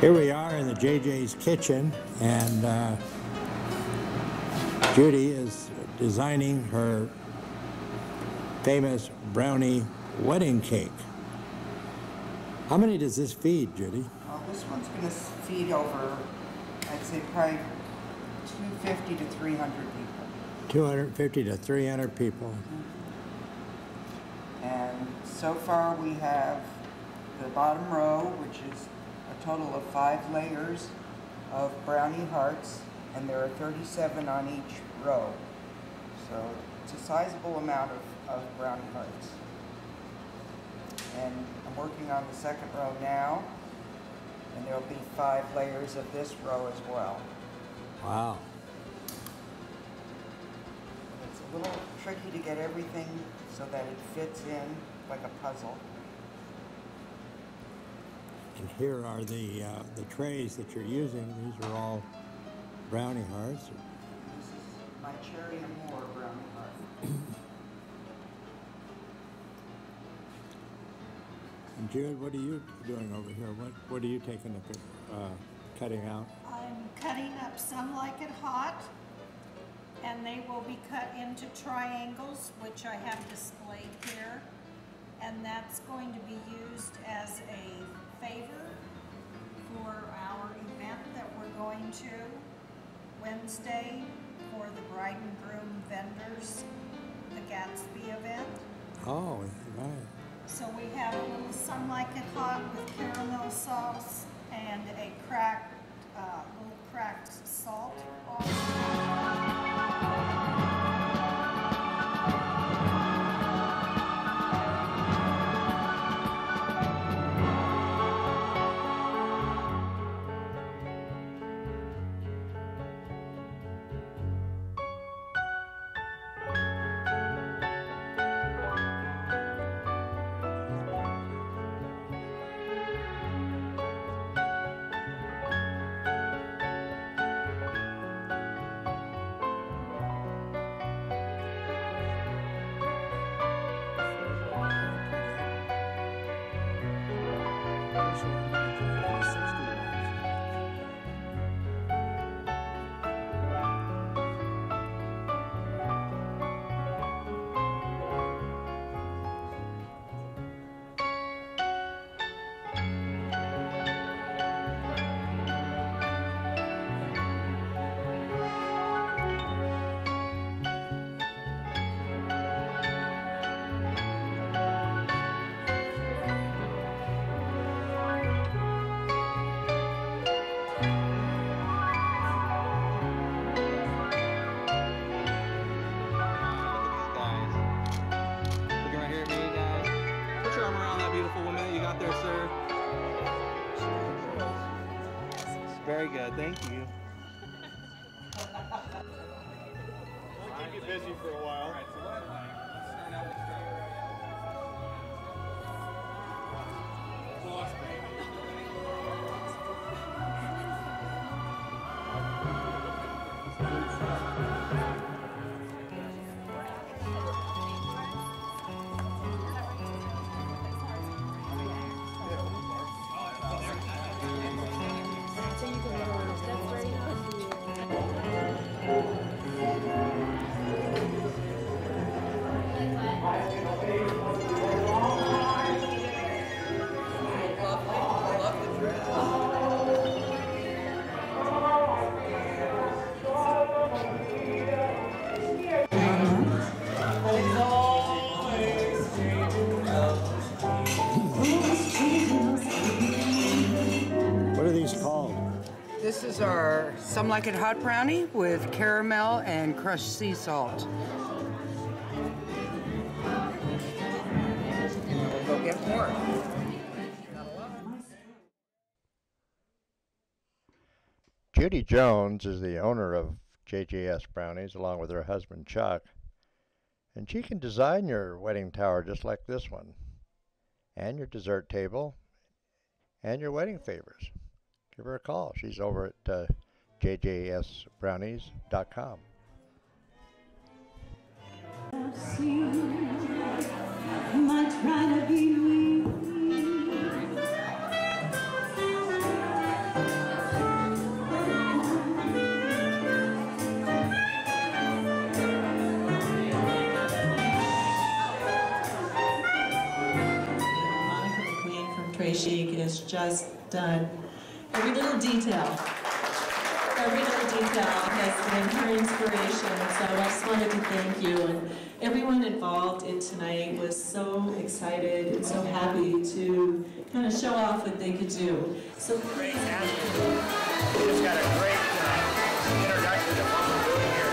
Here we are in the JJ's kitchen, and Judy is designing her famous brownie wedding cake. How many does this feed, Judy? This one's going to feed over, I'd say probably 250 to 300 people. 250 to 300 people. Mm-hmm. And so far we have the bottom row, which is a total of 5 layers of brownie hearts, and there are 37 on each row. So it's a sizable amount of brownie hearts. And I'm working on the second row now, and there'll be 5 layers of this row as well. Wow. It's a little tricky to get everything so that it fits in like a puzzle. And here are the trays that you're using. These are all brownie hearts. This is my cherry and more brownie heart. And Jude, what are you doing over here? What are you taking cutting out? I'm cutting up some like it hot, and they will be cut into triangles, which I have displayed here. And that's going to be used as a favor for our event that we're going to Wednesday for the bride and groom vendors, the Gatsby event. Oh, right. So we have a little Some Like It Hot with caramel sauce and a little cracked salt also. Very good, thank you. I'll keep you busy for a while. What are these called? This is our Some Like It Hot brownie with caramel and crushed sea salt. And we'll go get more. Judy Jones is the owner of JJS Brownies along with her husband Chuck. And she can design your wedding tower just like this one, and your dessert table, and your wedding favors. Give her a call. She's over at jjsbrownies.com. Might try to be weak. Trey Sheik has just done every little detail. Every little detail has been her inspiration, so I just wanted to thank you. And everyone involved in tonight was so excited and so happy to kind of show off what they could do. So Great attitude. Just got a great introduction to what we're doing here.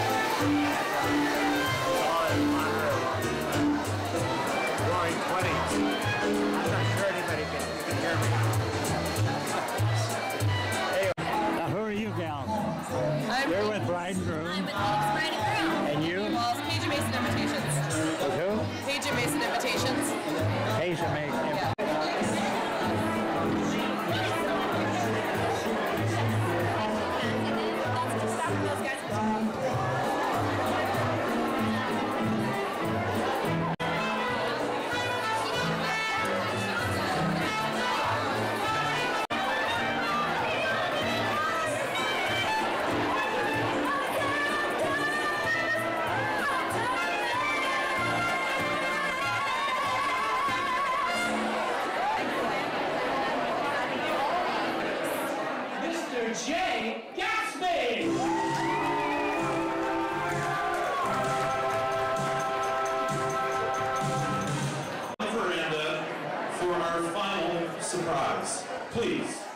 Roaring 20s. I'm not sure anybody can hear me. Who are you, gal? You're with bride and groom. I'm with bride and groom. And you? Well, it's Paige and Mason Invitations. With who? Paige and Mason Invitations. Paige and Mason. Yeah. Those guys. J. Gatsby! Veranda for our final surprise. Please.